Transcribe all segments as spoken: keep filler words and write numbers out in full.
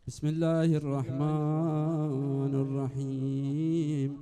بسم الله الرحمن الرحيم.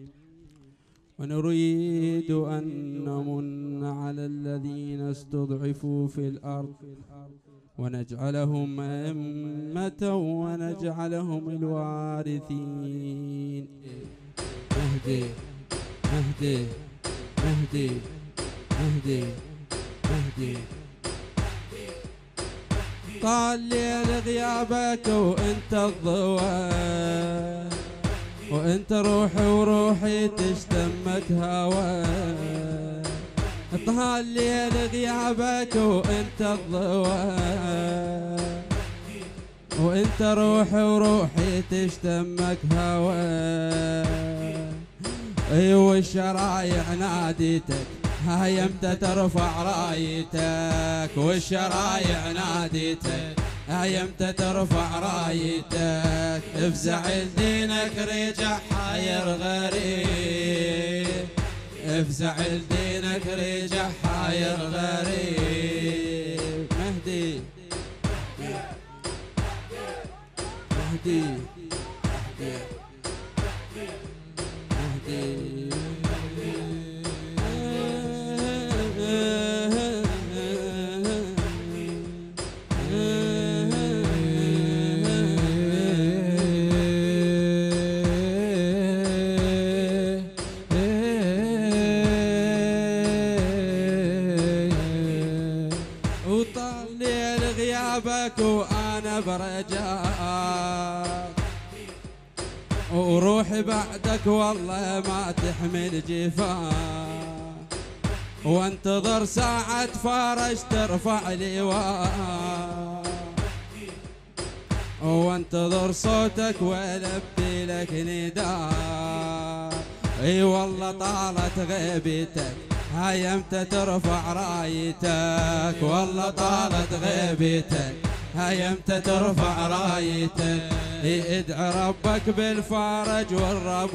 ونريد أن نمن على الذين استضعفوا في الأرض ونجعلهم أئمة ونجعلهم الوارثين. مهدي مهدي مهدي مهدي مهدي طال ليل غيابك وانت الضوى، وانت روحي وروحي تشتمك هوى. طال ليل غيابك وانت الضوى، وانت روحي وروحي تشتمك هوى. ايوه الشرايع ناديتك هاي امتى ترفع رايتك، والشرايع ناديتك هاي امتى ترفع رايتك. افزع لدينك رجع حاير غريب، افزع لدينك رجع حاير غريب. مهدي مهدي مهدي وطال ليل غيابك وانا برجاك، وروحي بعدك والله ما تحمل جفاك. وانتظر ساعة فرج ترفع لواء، وانتظر صوتك والبي لك نداء. اي والله طالت غيبتك هاي امتى ترفع رايتك، والله طالت غيبتك هاي امتى ترفع رايتك. ادعي ربك بالفرج والرب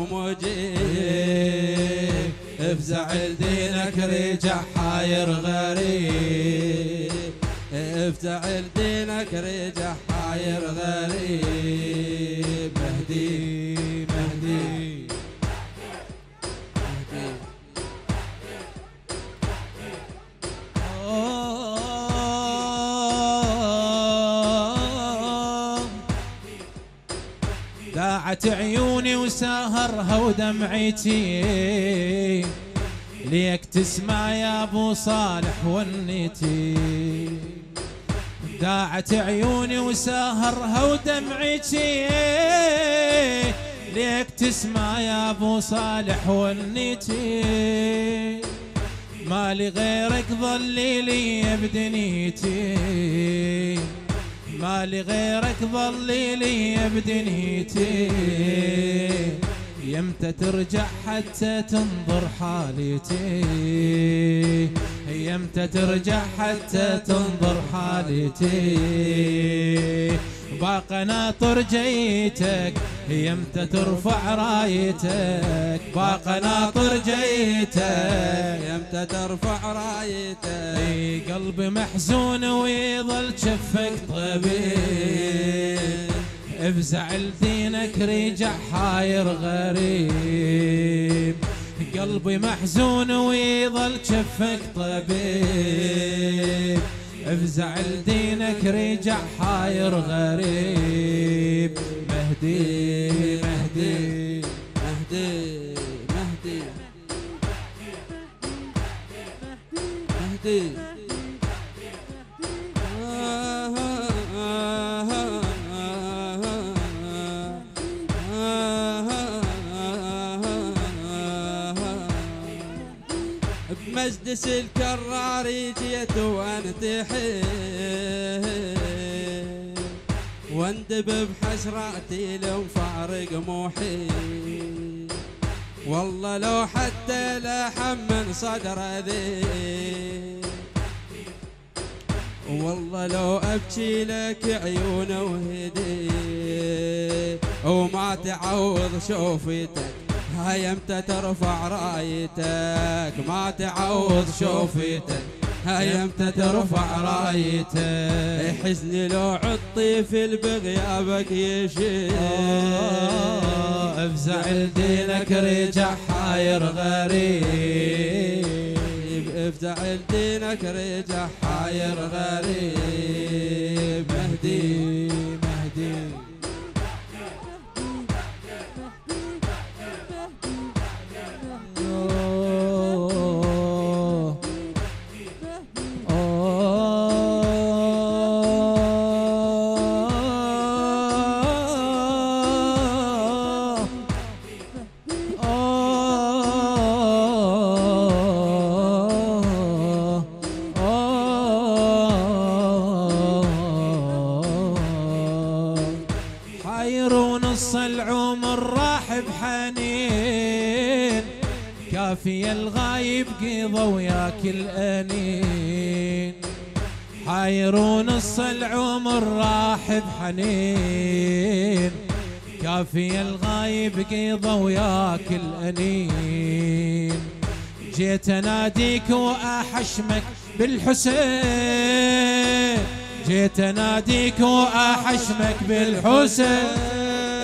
مجيب، افزع لدينك رجع حاير غريب، افزع لدينك رجع حاير غريب. مهدي مهدي داعت عيوني وسهرها ودمعتي، ليك تسمع يا ابو صالح ونيتي. داعت عيوني وسهرها ودمعتي، ليك تسمع يا ابو صالح ونيتي. مالي غيرك ظلي لي بدنيتي، مالي غيرك ظلي لي بدنيتي. يمتى ترجع حتى تنظر حالتي، يمتى ترجع حتى تنظر حالتي. باقى ناطر جيتك يمتى ترفع رايتك، باقى ناطر جيتك يمتى ترفع رايتك. قلبي محزون ويظل شفك طبيب، افزع لدينك رجع حاير غريب. قلبي محزون ويظل شفك طبيب، افزع لدينك رجع حاير غريب. مهدي مهدي مهدي مهدي مهدي بمجلس الكرار جيت وانتحي، واندب بحسراتي لو فارق موحي. والله لو حتى لحم من صدر ذي، والله لو ابكي لك عيونه وهدي. وما تعوض شوفتك هاي امتى ترفع رايتك، ما تعوض شوفتك هاي امتى ترفع رايتك حزني لو عطي في البغيابك يشيل افزع لدينك رجع حاير غريب افزع لدينك رجع حاير غريب مهدي مهدي ونص العمر راح بحنين كافي الغايب قضى وياك الأنين حاير ونص العمر راح بحنين كافي الغايب قضى وياك الأنين جيت اناديك واحشمك بالحسين جيت اناديك واحشمك بالحسين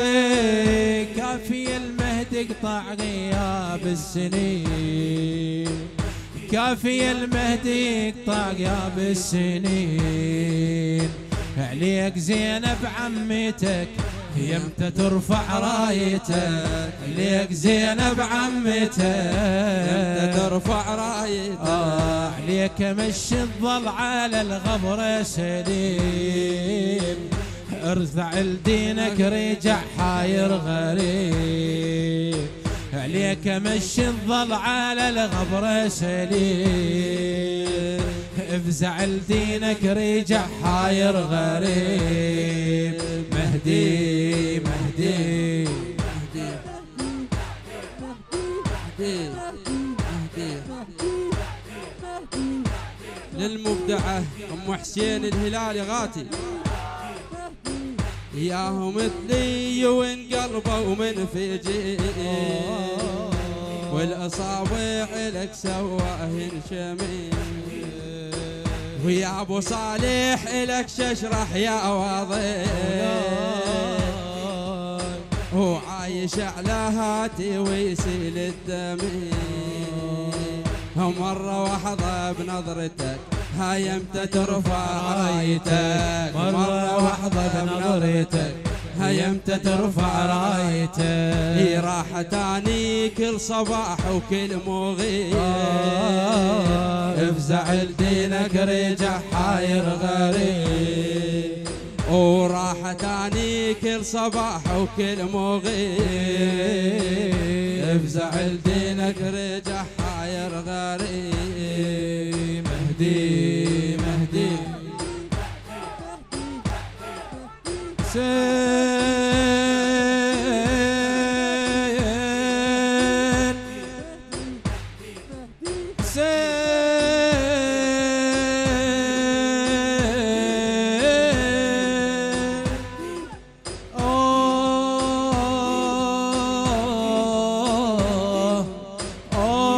كافي المهدي قطع غياب السنين كافي المهدي قطع غياب السنين عليك زينب عمتك يمتى ترفع رايتك عليك زينب عمتك يمتى ترفع رايتك آه عليك مشي الظل على الغبر سليم ارزع لدينك رجع حاير غريب عليك مشي الظل على الغبر سليم افزع لدينك رجع حاير غريب مهدي مهدي للمبدعة أم حسين الهلالي غاتي ياهم مثلي وانقلبوا من فيجي والأصابع لك سواهن شميل ويا ابو صالح لك ششرح يا واضح هو عايش على هاتي ويسيل الدمي مرة واحدة بنظرتك هاي امتى ترفع رايتك مرة واحدة بنظرتك هاي امتى ترفع رايتك هي راحة تاني كل صباح وكل مغيب افزع لدينك رجع حاير غريب وراحة تاني كل صباح وكل مغيب افزع لدينك رجع حاير غريب مهدي مهدي سين سين أوه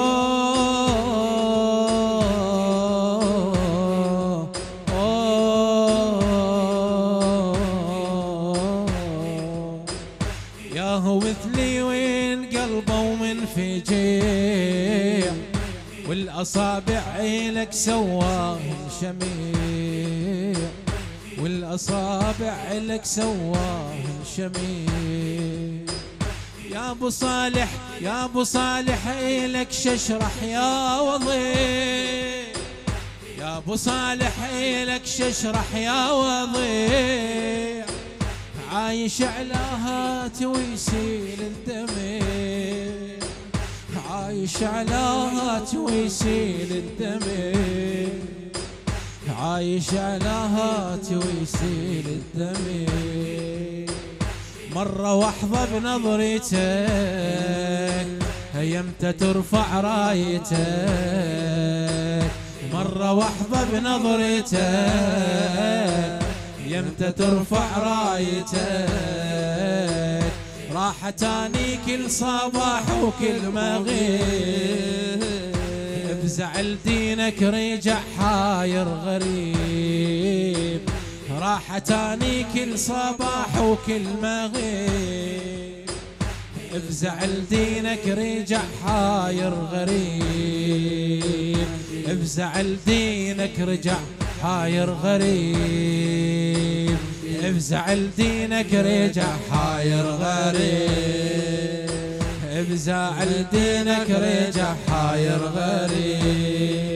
ياهو مثلي وين قلبه ومن فجيع والأصابع لك سواهم شميع والأصابع لك سواهم شميع يا ابو صالح يا ابو صالح لك ششرح يا وضيع يا ابو صالح لك ششرح يا وضيع عايش على هات ويسيل الدمع عايش على هات ويسيل الدمع عايش على هات ويسيل الدمع مرة واحظة بنظرتك يمتى ترفع رايتك مرة واحظة بنظرتك يمتى ترفع رايتك راحة تاني كل صباح وكل مغيب بزعل دينك رجع حاير غريب، راح تاني كل صباح وكل مغيب. بزعل دينك رجع حاير غريب، بزعل دينك رجع حاير غريب، بزعل دينك رجع حاير غريب، بزعل دينك رجع حاير غريب.